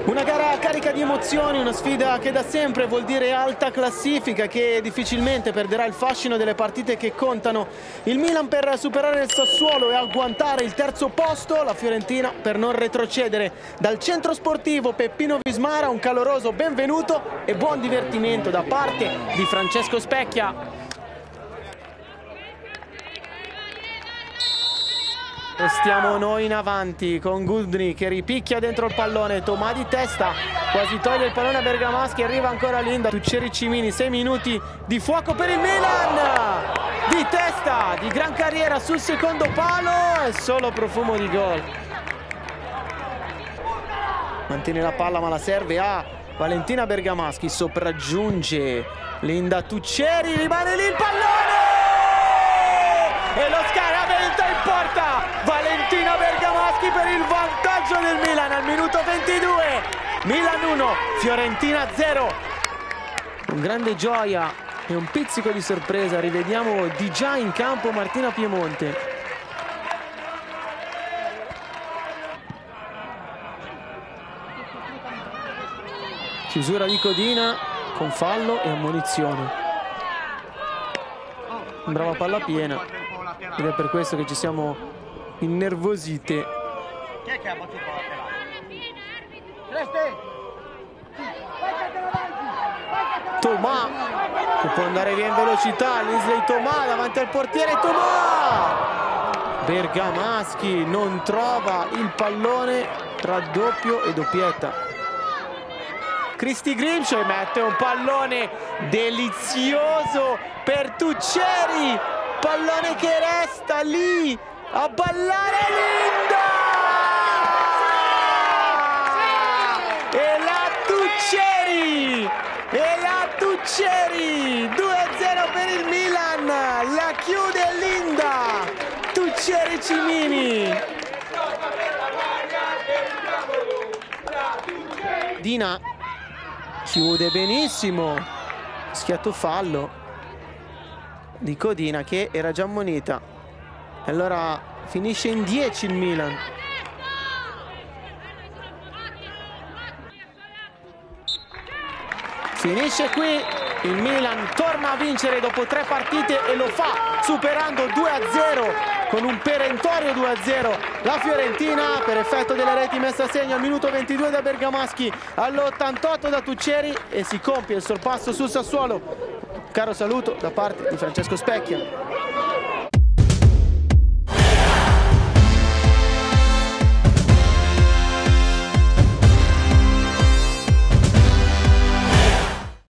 Una gara carica di emozioni, una sfida che da sempre vuol dire alta classifica, che difficilmente perderà il fascino delle partite che contano. Il Milan per superare il Sassuolo e agguantare il terzo posto, la Fiorentina per non retrocedere. Dal centro sportivo Peppino Vismara un caloroso benvenuto e buon divertimento da parte di Francesco Specchia. E stiamo noi in avanti con Gudni che ripicchia dentro il pallone, Tomà di testa, quasi toglie il pallone a Bergamaschi, arriva ancora Linda, Tuccieri Cimini, 6 minuti di fuoco per il Milan, di testa, di gran carriera sul secondo palo e solo profumo di gol. Mantiene la palla ma la serve a Valentina Bergamaschi, sopraggiunge Linda Tuccieri, rimane lì il pallone e lo scaraventa in porta Valentina Bergamaschi per il vantaggio del Milan al minuto 22. Milan 1, Fiorentina 0. Con grande gioia e un pizzico di sorpresa rivediamo di già in campo Martina Piemonte. Chiusura di Codina con fallo e ammonizione. Brava palla piena ed è per questo che ci siamo innervosite. Chi è che ha battuto la Tomà che può andare via in velocità, Linsley Tomà davanti al portiere, Tomà! Bergamaschi non trova il pallone, raddoppio e doppietta. Cristi Grimshaw mette un pallone delizioso per Tuccieri, pallone che resta lì a ballare Linda! E la Tuccieri! E la Tuccieri! 2-0 per il Milan! La chiude Linda! Tuccieri Cimini! Dina chiude benissimo, schiatto fallo di Codina che era già ammonita. Allora finisce in 10 il Milan. Finisce qui, il Milan torna a vincere dopo 3 partite e lo fa superando 2-0 con un perentorio 2-0 la Fiorentina per effetto delle reti messe a segno al minuto 22 da Bergamaschi, all'88 da Tuccieri e si compie il sorpasso sul Sassuolo. Caro saluto da parte di Francesco Specchia.